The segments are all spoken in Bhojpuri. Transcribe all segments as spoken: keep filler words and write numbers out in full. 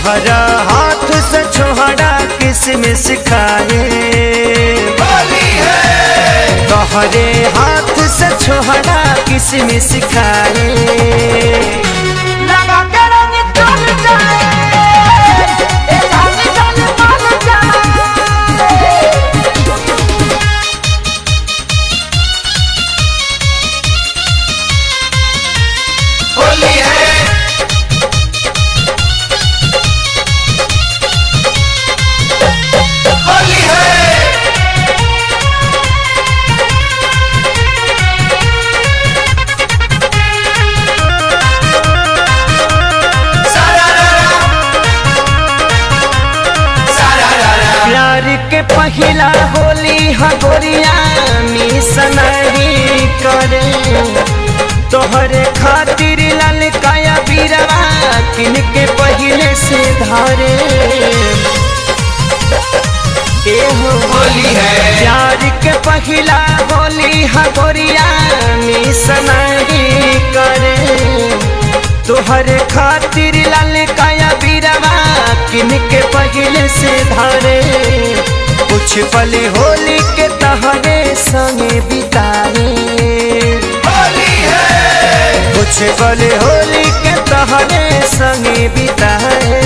तोहरा हाथ से छोहड़ा किसमिस खाए, तोहरे हाथ से छोहड़ा किसमिस खाए। लगा के रंग चल जाए, ए जान जान मान जाए। होली है होली है प्यार के पहिला होली हा गोरिया मिस नहीं करे, तोहरे खातिर लाल काया बीरवा किन के पहले से धारे। ए हो होली है प्यार के पहिला होली हा गोरिया मिस नहीं करे, तोहरे खातिर लाल काया बीरवा किन के पहले से धारे। कुछ पल होली के तहरे संगे बिताए, कुछ पल होली के तहरे संगे बिताए।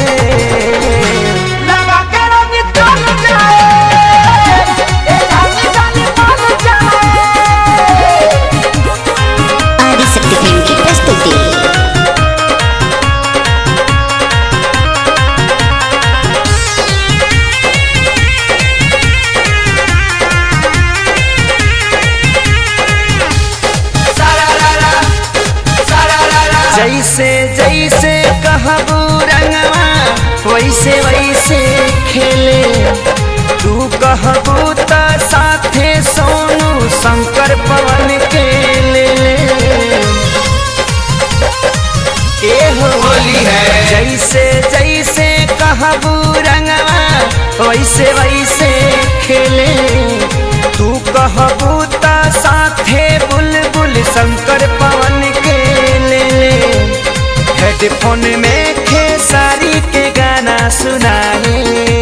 लगा के रंग चल जाए, ए जान जान मान जाए। आदिशक्ति फिल्म की प्रस्तुति। जैसे जैसे कहबू रंगवा वैसे वैसे खेले, तू कहबू त साथे सोनू शंकर पवन के ले ले। ए हो होली है जैसे जैसे कहबू रंगवा वैसे वैसे खेले, तू कहबू त साथे बुलबुल शंकर पवन के ले ले। हेडफोन में खेसारी के गाना सुनाए,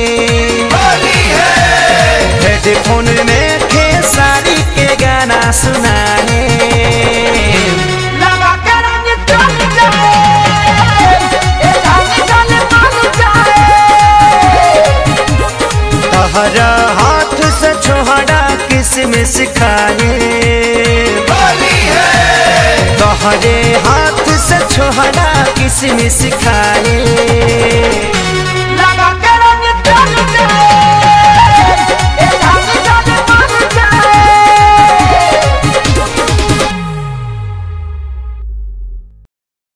हेडफोन में खेसारी के गाना सुनाए। लगा के रंग चल जाए, ए जान जान मान जाए। तोहरा हाथ से छोहड़ा किसमिस खाए, तोहरे हाथ से छोहड़ा किसमिस खाए।